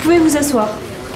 pouvez vous asseoir.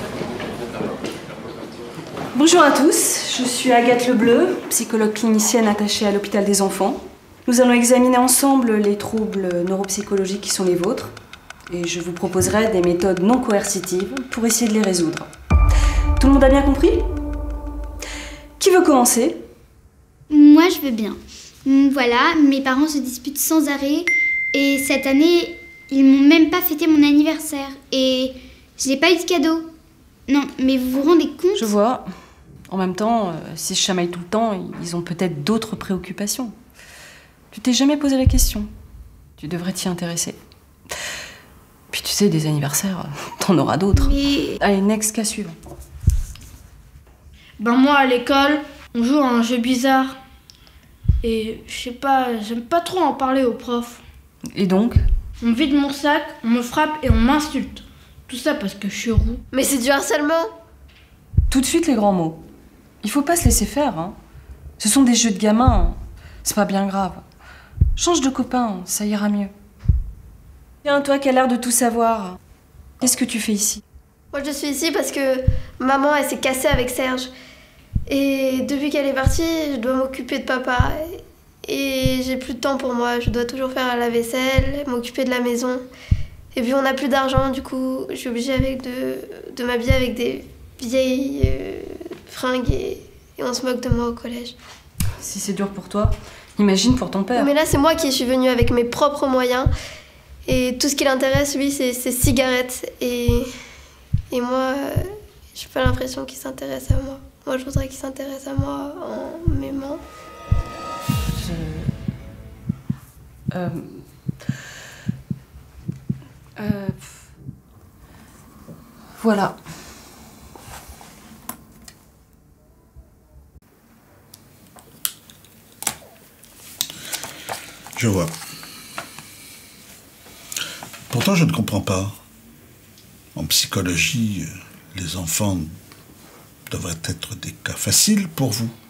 Bonjour à tous, je suis Agathe Lebleu, psychologue clinicienne attachée à l'hôpital des enfants. Nous allons examiner ensemble les troubles neuropsychologiques qui sont les vôtres et je vous proposerai des méthodes non coercitives pour essayer de les résoudre. Tout le monde a bien compris? Qui veut commencer? Moi, je veux bien. Voilà, mes parents se disputent sans arrêt et cette année, ils m'ont même pas fêté mon anniversaire et je n'ai pas eu de cadeau. Non, mais vous vous rendez compte? Je vois. En même temps, s'ils se chamaillent tout le temps, ils ont peut-être d'autres préoccupations. Tu t'es jamais posé la question. Tu devrais t'y intéresser. Puis tu sais, des anniversaires, t'en auras d'autres. Mais... Allez, next, cas suivant. Ben moi, à l'école, on joue à un jeu bizarre. Et je sais pas, j'aime pas trop en parler aux profs. Et donc? On me vide mon sac, on me frappe et on m'insulte. Tout ça parce que je suis roux. Mais c'est du harcèlement. Tout de suite les grands mots. Il faut pas se laisser faire, hein. Ce sont des jeux de gamins. C'est pas bien grave. Change de copain, ça ira mieux. Tiens, toi qui as l'air de tout savoir, qu'est-ce que tu fais ici? Moi, je suis ici parce que maman, elle s'est cassée avec Serge. Et depuis qu'elle est partie, je dois m'occuper de papa. Et j'ai plus de temps pour moi. Je dois toujours faire la vaisselle, m'occuper de la maison. Et puis on n'a plus d'argent, du coup, je suis obligée de m'habiller avec des vieilles fringues et on se moque de moi au collège. Si c'est dur pour toi, imagine pour ton père. Mais là, c'est moi qui suis venue avec mes propres moyens. Et tout ce qui l'intéresse, lui, c'est ses cigarettes. Et moi, j'ai pas l'impression qu'il s'intéresse à moi. Moi, je voudrais qu'il s'intéresse à moi en m'aimant. Voilà. Je vois. Pourtant, je ne comprends pas. En psychologie, les enfants devraient être des cas faciles pour vous.